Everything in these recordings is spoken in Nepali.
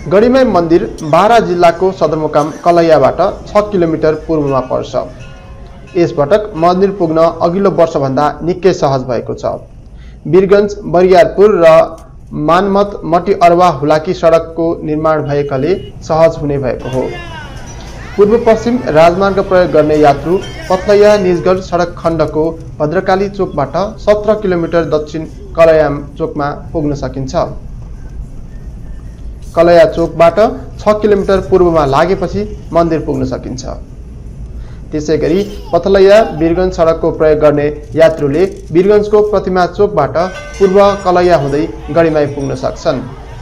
गढीमाई मन्दिर बारा जिल्लाको सदरमुकाम कलैयाबाट 6 किलोमिटर पूर्वमा पर्छ। यसपटक मन्दिर पुग्न अघिल्लो वर्षभन्दा निकै सहज भएको छ। वीरगञ्ज बरियारपुर र मानमत मटी अरवा हुलाकी सडकको निर्माण भएकाले सहज हुने भएको हो। पूर्व पश्चिम राजमार्ग प्रयोग गर्ने यात्रु पथलैया निजगढ सडक खण्डको भद्रकाली चोकबाट 17 किलोमिटर दक्षिण कलैया चोकमा पुग्न सकिन्छ। कलैया चोकबाट 6 किलोमिटर पूर्वमा लागेपछि मन्दिर पुग्न सकिन्छ। त्यसैगरी पथलैया वीरगञ्ज सडकको प्रयोग गर्ने यात्रुले वीरगञ्जको प्रतिमा चोकबाट पूर्व कलैया हुँदै गढीमाई पुग्न सक्छन्।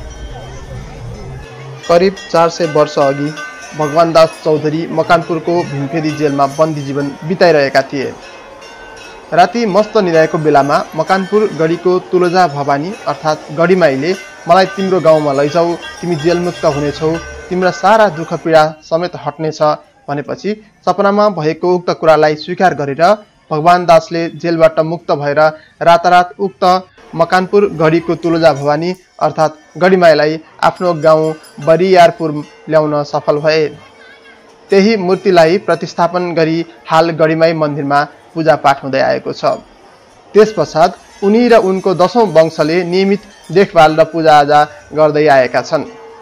करिब 400 वर्ष अघि भगवान दास चौधरी मकानपुरको भीमफेदी जेलमा बन्दी जीवन बिताइरहेका थिए। राति मस्त निदाएको बेलामा मकानपुर गढीको तुलजा भवानी अर्थात् गढीमाईले मलाई तिम्रो गाउँमा लैजाऊ, तिमी जेलमुक्त हुनेछौ, तिम्रा सारा दुःख पीडा समेत हट्नेछ भनेपछि सपनामा भएको उक्त कुरालाई स्वीकार गरेर भगवान दासले जेलबाट मुक्त भएर रातारात उक्त मकानपुर गढीको तुलजा भवानी अर्थात् गढीमाईलाई आफ्नो गाउँ बरियारपुर ल्याउन सफल भए। त्यही मूर्तिलाई प्रतिस्थापन गरी हाल गढीमाई मन्दिरमा पूजापाठ हुँदै आएको छ। त्यसपश्चात उनी र उनको 10औं वंशले नियमित देखभाल र पूजाआजा गर्दै आएका छन्।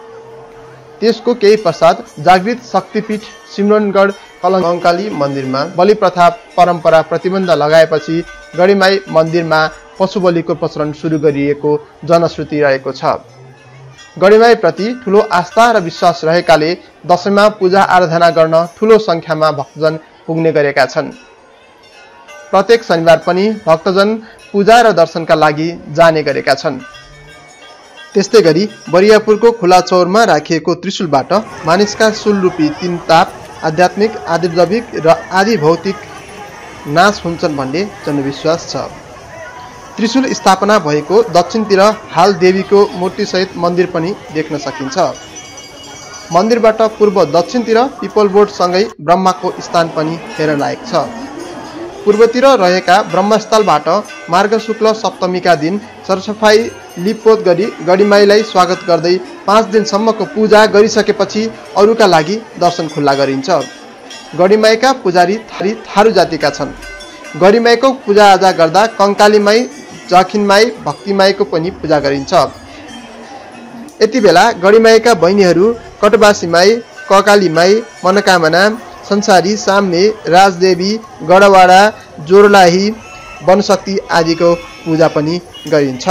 त्यसको केही पश्चात जागृत शक्तिपीठ सिमरनगढ कलङ्काली मन्दिरमा बलि प्रथा परम्परा प्रतिबन्ध लगाएपछि गढीमाई मन्दिरमा पशु बलिको प्रचलन सुरु गरिएको जनश्रुति रहेको छ। गढीमाई प्रति ठूलो आस्था र विश्वास रहेकाले दशैंमा पूजा आराधना गर्न ठूलो संख्यामा भक्तजन पुग्ने गरेका छन्। प्रत्येक शनिबार पनि भक्तजन पूजा र दर्शनका लागि जाने गरेका छन्। त्यस्तै गरी बरियापुरको खुला चौरमा राखिएको त्रिशूलबाट मानिसका शूलरूपी 3 ताप आध्यात्मिक, आदिदैविक र आदि भौतिक नाश हुन्छन् भन्ने जनविश्वास छ। त्रिशूल स्थापना भएको दक्षिणतिर हाल देवीको मूर्तिसहित मन्दिर पनि देख्न सकिन्छ। मन्दिरबाट पूर्व दक्षिणतिर पिपलबोट सँगै ब्रह्माको स्थान पनि हेर्न लायक छ। पूर्वतिर रहेका ब्रह्मस्थलबाट मार्ग शुक्ल सप्तमीका दिन सरसफाई लिपपोत गरी गढीमाईलाई स्वागत गर्दै 5 दिनसम्मको पूजा गरिसकेपछि अरूका लागि दर्शन खुल्ला गरिन्छ। गढीमाईका पुजारी थारू जातिका छन्। गढीमाईको पूजाआजा गर्दा कङ्कालीमाई, जखिनमाई, भक्तिमाईको पनि पूजा गरिन्छ। यति बेला गढीमाईका बहिनीहरू कटबासीमाई, ककालीमाई, मनोकामना, संसारी, साम्ने, राजदेवी, गढवाडा, जोरलाही, वनशक्ति आदिको पूजा पनि गरिन्छ।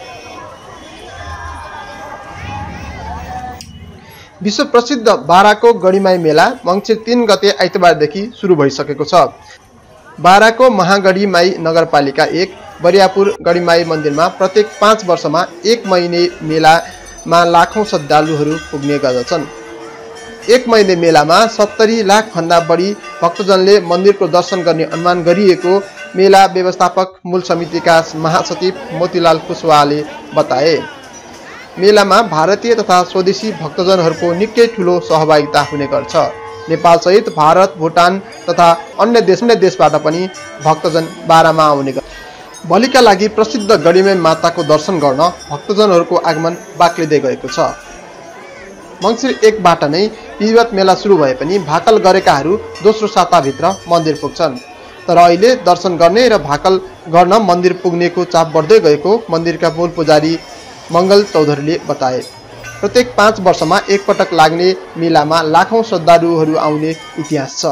विश्व प्रसिद्ध बाराको गढीमाई मेला मङ्सिर 3 गते आइतबारदेखि सुरु भइसकेको छ। बाराको महागढीमाई नगरपालिका 1 बरियापुर गढीमाई मन्दिरमा प्रत्येक 5 वर्षमा 1 महिने मेलामा लाखौं श्रद्धालुहरू पुग्ने गर्दछन्। 1 महिने मेलामा 70 लाख भन्दा बढी भक्तजनले मन्दिरको दर्शन गर्ने अनुमान गरिएको मेला व्यवस्थापक मूल समितिका महासचिव मोतीलाल कुशवाहाले बताए। मेलामा भारतीय तथा स्वदेशी भक्तजनहरूको निकै ठूलो सहभागिता हुने गर्छ। नेपाल सहित भारत, भुटान तथा अन्य देशबाट पनि भक्तजन बारामा आउने गर्छ। बलिका लागि प्रसिद्ध गढीमाई माताको दर्शन गर्न भक्तजनहरूको आगमन बाक्लिँदै गएको छ। मङ्सिर 1 बाट नै विधिवत मेला सुरु भए पनि भाकल गरेकाहरू दोस्रो साताभित्र मन्दिर पुग्छन्। तर अहिले दर्शन गर्ने र भाकल गर्न मन्दिर पुग्नेको चाप बढ्दै गएको मन्दिरका मूल पुजारी मङ्गल चौधरीले बताए। प्रत्येक 5 वर्षमा एक पटक लाग्ने मेलामा लाखौं श्रद्धालुहरू आउने इतिहास छ।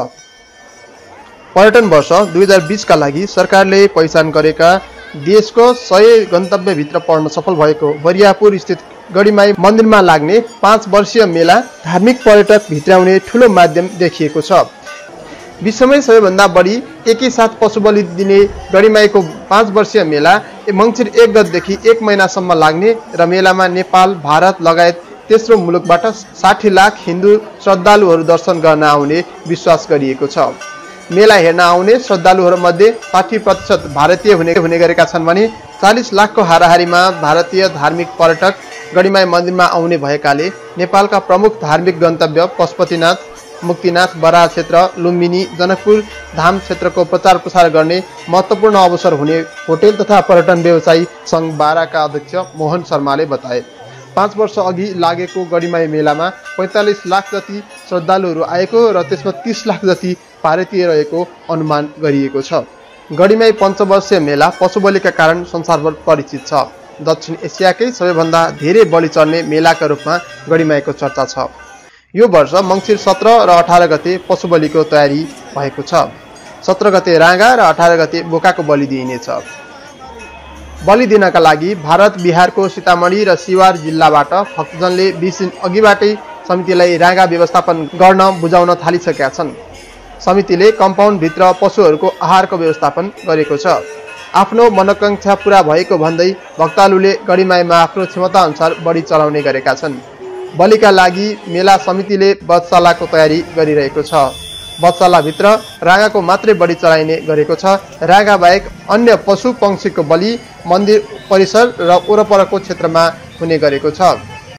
पर्यटन वर्ष 2020 का लागि सरकारले पहिचान गरेका देशको 100 गन्तव्यभित्र पर्न सफल भएको बरियापुर स्थित गढीमाई मन्दिरमा लाग्ने 5 वर्षीय मेला धार्मिक पर्यटक भित्राउने ठूलो माध्यम देखिएको छ। विश्वमै सबैभन्दा बढी एकैसाथ पशु बलि दिने गढीमाईको 5 वर्षीय मेला मङ्सिर 1 गतेदेखि 1 महिनासम्म लाग्ने र मेलामा नेपाल, भारत लगायत तेस्रो मुलुकबाट 60 लाख हिन्दू श्रद्धालुहरू दर्शन गर्न आउने विश्वास गरिएको छ। मेला हेर्न आउने श्रद्धालुहरूमध्ये 60% भारतीय हुने गरेका छन् भने 40 लाखको हाराहारीमा भारतीय धार्मिक पर्यटक गढीमाई मन्दिरमा आउने भएकाले नेपालका प्रमुख धार्मिक गन्तव्य पशुपतिनाथ, मुक्तिनाथ, बराह क्षेत्र, लुम्बिनी, जनकपुर धाम क्षेत्रको प्रचार प्रसार गर्ने महत्त्वपूर्ण अवसर हुने होटल तथा पर्यटन व्यवसायी सङ्घ बाराका अध्यक्ष मोहन शर्माले बताए। 5 वर्ष अघि लागेको गढीमाई मेलामा 45 लाख जति श्रद्धालुहरू आएको र त्यसमा 30 लाख जति भारतीय रहेको अनुमान गरिएको छ। गढीमाई पञ्चवर्षीय मेला पशुबलिका कारण संसारभर परिचित छ। दक्षिण एसियाकै सबैभन्दा धेरै बलि चढ्ने मेलाका रूपमा गढीमाईको चर्चा छ। यो वर्ष मङ्सिर 17 र 18 गते पशुबलिको तयारी भएको छ। 17 गते राँगा र 18 गते बोकाको बलि दिइनेछ। बलि दिनका लागि भारत बिहारको सीतामढी र सिवार जिल्लाबाट भक्तजनले 20 दिन अघिबाटै समितिलाई राँगा व्यवस्थापन गर्न बुझाउन थालिसकेका छन्। समितिले कम्पाउन्डभित्र पशुहरूको आहारको व्यवस्थापन गरेको छ। आफ्नो मनोकांक्षा पूरा भएको भन्दै भक्तालुले गढीमाईमा आफ्नो क्षमता अनुसार बढी चलाउने गरेका छन्। बलिका लागि मेला समितिले वधशालाको तयारी गरिरहेको छ। वधशालाभित्र राँगाको मात्रै बढी चलाइने गरेको छ। राँगा बाहेक अन्य पशु पंक्षीको बलि मन्दिर परिसर र वरपरको क्षेत्रमा हुने गरेको छ।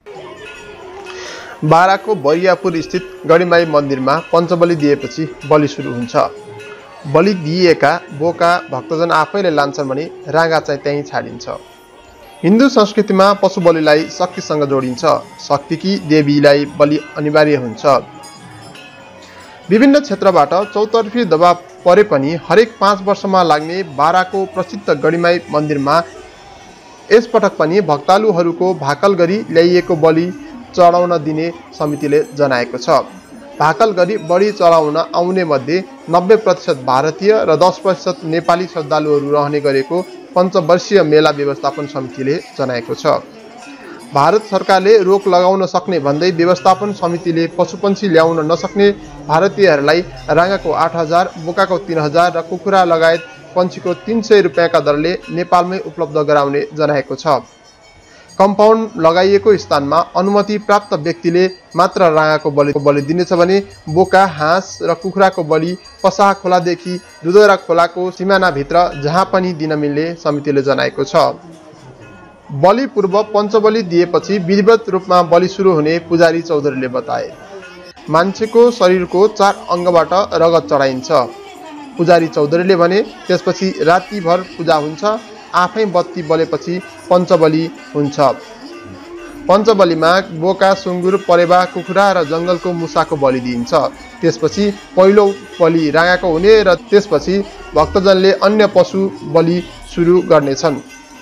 बाराको बरियापुर स्थित गढीमाई मन्दिरमा पञ्चबली दिएपछि बलि सुरु हुन्छ। बलि दिएका बोका भक्तजन आफैले लान्छन् भने राँगा चाहिँ त्यहीँ छाडिन्छ। हिन्दू संस्कृतिमा पशु बलिलाई शक्तिसँग जोडिन्छ। शक्तिकी देवीलाई बलि अनिवार्य हुन्छ। विभिन्न क्षेत्रबाट चौतर्फी दबाव परे पनि हरेक 5 वर्षमा लाग्ने बाराको प्रसिद्ध गढीमाई मन्दिरमा यसपटक पनि भक्तालुहरूको भाकल गरी ल्याइएको बलि चढाउन दिने समितिले जनाएको छ। भाकल गरी बढी चढाउन आउने मध्ये 90% भारतीय र 10% नेपाली श्रद्धालुहरू रहने गरेको पञ्चवर्षीय मेला व्यवस्थापन समितिले जनाएको छ। भारत सरकारले रोक लगाउन सक्ने भन्दै व्यवस्थापन समितिले पशुपन्छी ल्याउन नसक्ने भारतीयहरूलाई राँगाको 8,000, बोकाको 3,000 र कुखुरा लगायत पन्छीको 300 रुपियाँका दरले नेपालमै उपलब्ध गराउने जनाएको छ। कम्पाउन्ड लगाइएको स्थानमा अनुमति प्राप्त व्यक्तिले मात्र राँगाको बलि दिनेछ भने बोका, हाँस र कुखुराको बलि पसाहा खोलादेखि दुधौरा खोलाको सिमानाभित्र जहाँ पनि दिन मिल्ने समितिले जनाएको छ। बलि पूर्व पञ्चबली दिएपछि विधिवत रूपमा बलि सुरु हुने पुजारी चौधरीले बताए। मान्छेको शरीरको 4 अङ्गबाट रगत चढाइन्छ। पुजारी चौधरीले भने त्यसपछि रातिभर पूजा हुन्छ। आफै बत्ती बलेपछि पञ्चबली हुन्छ। पञ्चबलीमा बोका, सुँगुर, परेवा, कुखुरा र जङ्गलको मुसाको बलि दिइन्छ। त्यसपछि पहिलो बलि राँगाको हुने र त्यसपछि भक्तजनले अन्य पशु बलि सुरु गर्नेछन्।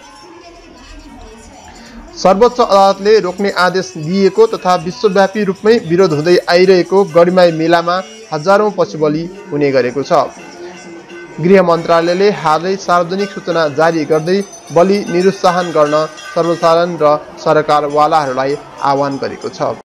सर्वोच्च अदालतले रोक्ने आदेश दिएको तथा विश्वव्यापी रूपमै विरोध हुँदै आइरहेको गढीमाई मेलामा हजारौं पशु बलि हुने गरेको छ। गृह मन्त्रालयले हालै सार्वजनिक सूचना जारी गर्दै बलि निरुत्साहन गर्न सर्वसाधारण र सरकारवालाहरूलाई आह्वान गरेको छ।